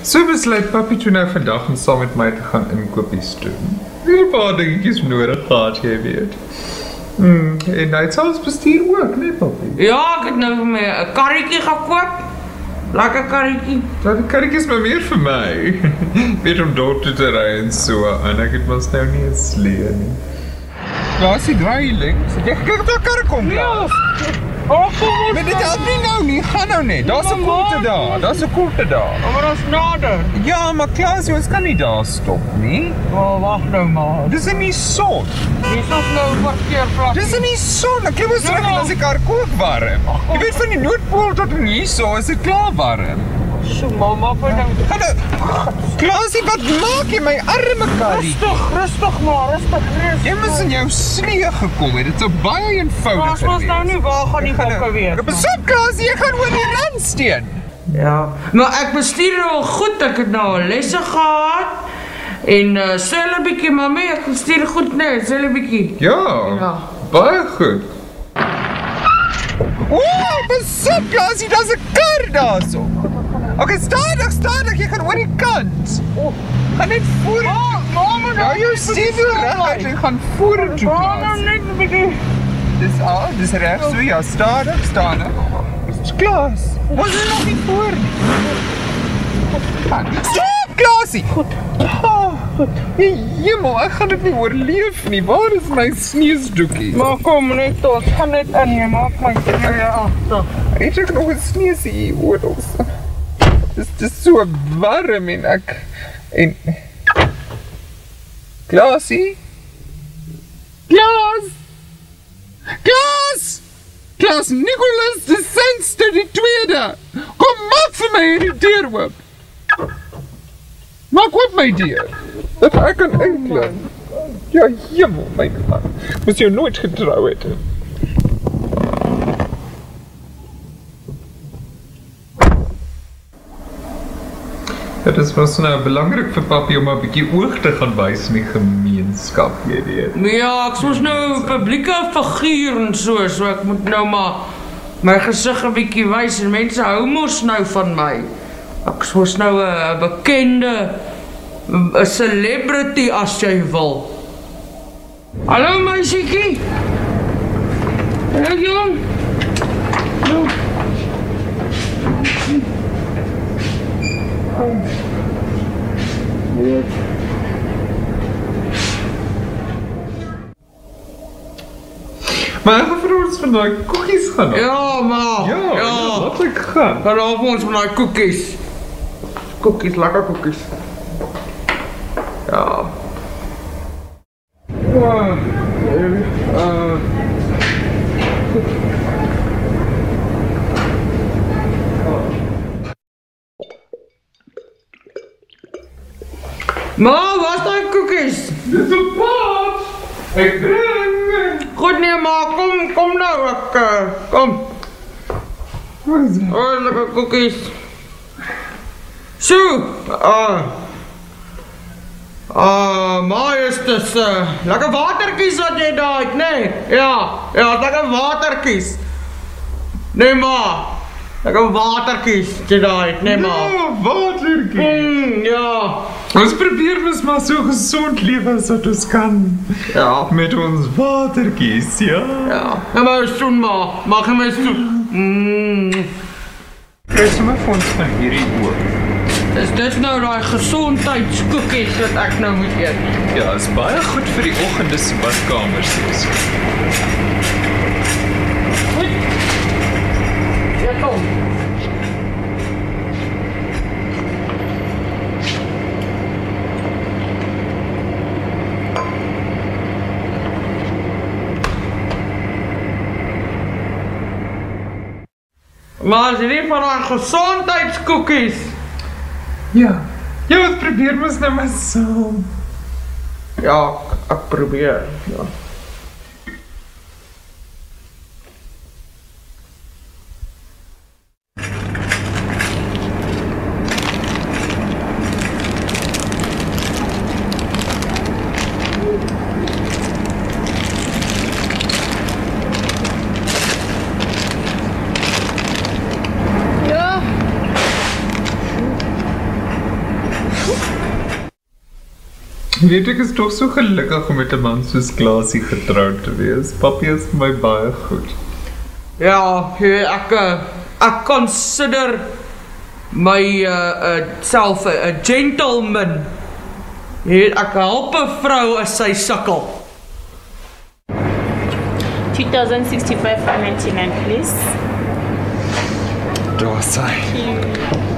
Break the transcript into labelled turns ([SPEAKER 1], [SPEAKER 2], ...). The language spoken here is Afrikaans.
[SPEAKER 1] So besluit papi toe nou vandag om saam met my te gaan inkopies doen. Heel paar dingetjies nodig gehad, jy weet. En hy het selfs bestuur ook, nee papi?
[SPEAKER 2] Ja, ek het nou vir my 'n karretjie gekoop. Lekker karretjie.
[SPEAKER 1] Dat die karretjie is maar meer vir my. Weet om dorp toe te ry en so, en ek het mos nou nie 'n slee nie. Klaas, die draai links. Jy kyk op daai kar kom, Klaas. Maar dit help nie nou nie, gaan nou net. Daar's 'n koelte daar, daar's 'n koelte daar.
[SPEAKER 2] Maar ons nader.
[SPEAKER 1] Ja, maar Klaas, ons kan nie daar stop nie.
[SPEAKER 2] Wag nou maar.
[SPEAKER 1] Dis in die son.
[SPEAKER 2] Dis ons nou 'n parkeerplek.
[SPEAKER 1] Dis in die son, ek moet sorg dat die kar kook warm. Jy weet van die Noordpool tot hierso is dit klaar warm.
[SPEAKER 2] So mamma, gaan nou.
[SPEAKER 1] Klaasie, wat maak jy my arme karrie?
[SPEAKER 2] Rustig maar.
[SPEAKER 1] Jy moes in jou slee gekom het, dit sou baie eenvoudig
[SPEAKER 2] gewees. Ons nou nie waar gaan die bokke weer.
[SPEAKER 1] Besop Klaasie, jy gaan oor die randsteen.
[SPEAKER 2] Ja, maar ek bestuur nou al goed, ek het nou al lesse gehad. En sel 'n bietjie mami, ek bestuur goed nou, sel 'n bietjie.
[SPEAKER 1] Ja, baie goed. Besop Klaasie, daar's 'n kar daarso. Okay, stadig, jy gaan oor die kant. Gaan net vorentoe. Mama, nou jou stuur reg, jy gaan vorentoe.
[SPEAKER 2] Mama, net 'n bietjie.
[SPEAKER 1] Dis reg so, ja, stadig. Dis Klaas. Ons is nog nie voor nie. Stop, Klaasie! Goed. Jemel, ek gaan dit nie oorleef nie. Waar is my sneesdoekie?
[SPEAKER 2] Maar kom net, ons gaan net in, jy maak my agter.
[SPEAKER 1] Het ek nog 'n sneesie hier oor ons? Dis so warm en Klaasie? Klaas Nicholas de Sandster die tweede! Kom, maak vir my hierdie deur oop! Maak oop my deur! Dat ek kan inklim. Ja, jemel, my man. Moes jou nooit getrou het. Het is mos nou belangrik vir papi om 'n bietjie oog te gaan wys in die gemeenskap, jy weet.
[SPEAKER 2] Ja, ek soos nou 'n publieke figuur en so ek moet nou maar my gesig 'n bietjie wys en mense hou mos nou van my. Ek soos nou 'n bekende 'n celebrity as jy wil. Hallo meisiekie. Hallo jong. Hallo.
[SPEAKER 1] Maar ek gaan vir ons van daai koekies gaan.
[SPEAKER 2] Ja, maar.
[SPEAKER 1] Ja, wat ek gaan.
[SPEAKER 2] Gaan al vir ons van daai koekies. Koekies, lekker koekies. Ja. Ma, wat is daai koekies?
[SPEAKER 1] Dis 'n pot. Ek bring.
[SPEAKER 2] Goed nee, ma, kom nou, kom.
[SPEAKER 1] Wat is dit?
[SPEAKER 2] Oh, lekker koekies. So, ma, is dis lekker watertjies wat jy daar het, nee? Ja, lekker watertjies. Nee, ma. Lekker watertjies wat jy daar het, nee, ma.
[SPEAKER 1] Ja, watertjies.
[SPEAKER 2] Ja.
[SPEAKER 1] Ons probeer mos maar so gesond lewe as wat ons kan.
[SPEAKER 2] Ja.
[SPEAKER 1] Met ons watertjies, ja.
[SPEAKER 2] Ja, maar soen ma. Mag jy my soen?
[SPEAKER 1] Kry sommer vir ons van hierdie ook.
[SPEAKER 2] Is dit nou daai gesondheidskoekies wat ek nou moet eet?
[SPEAKER 1] Ja, is baie goed vir die oggende se badkamers.
[SPEAKER 2] Goed. Ja, kom. Maar is dit van daai gesondheidskoekies?
[SPEAKER 1] Ja, ons probeer mos nou maar saam.
[SPEAKER 2] Ja, ek probeer, ja.
[SPEAKER 1] Weet ek is toch so gelukkig om met 'n man soos Klaasie getroud te wees. Papi is vir my baie goed.
[SPEAKER 2] Ja, ek consider my self 'n gentleman. Ek help 'n vrou as sy sukkel.
[SPEAKER 3] 2065.99, please.
[SPEAKER 1] Daar sy.